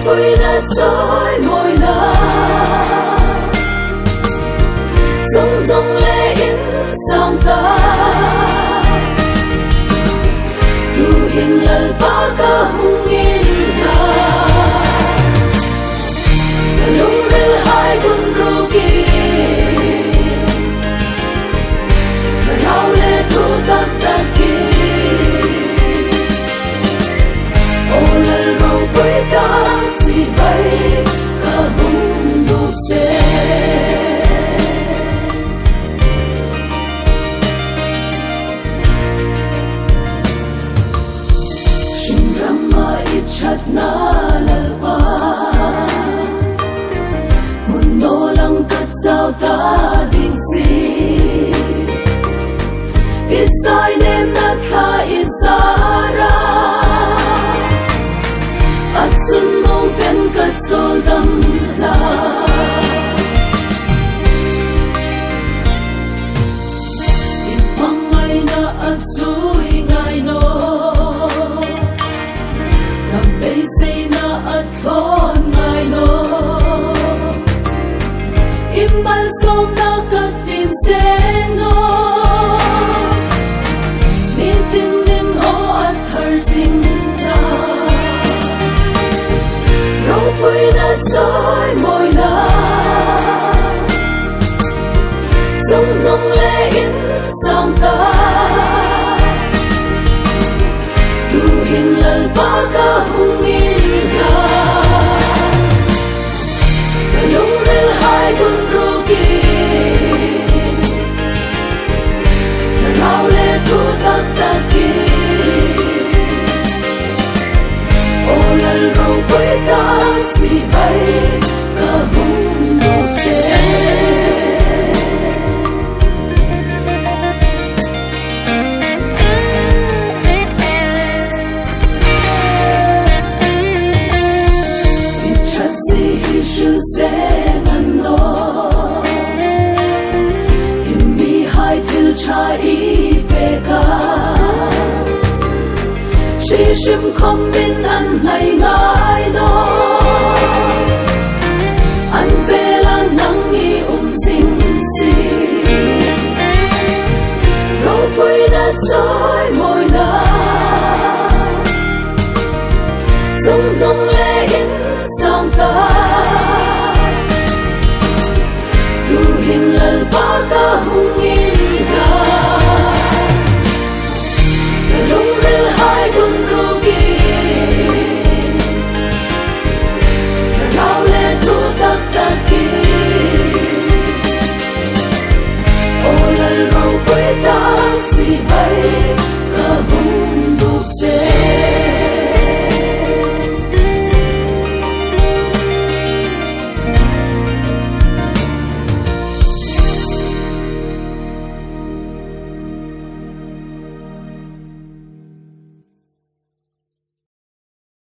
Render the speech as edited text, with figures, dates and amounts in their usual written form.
bụi đã trôi môi na trong đông lệ in sang ta tu hin lal ba ka hung in na lung rel hai bun ruki rau le tu tak tak ki o lal ro bui ta si bay ka hung du che chat na lalpa mundo lang kat sao ta ding si isai nem na tha izara atsun mong ten kat sol dam la ipang ai na atsui ngai no say na atlon ngai no imbal som na katim se no nitin nin o at har sing na ro pui na choi moi na trong nông lệ in sang ta tu hin lal ba ka hung in na kalung rel hai bun ruki rau le tu tak tak ki o lal ro bui ta si bay ka hung du che cha i pe ka shi shim khom bin an nai nga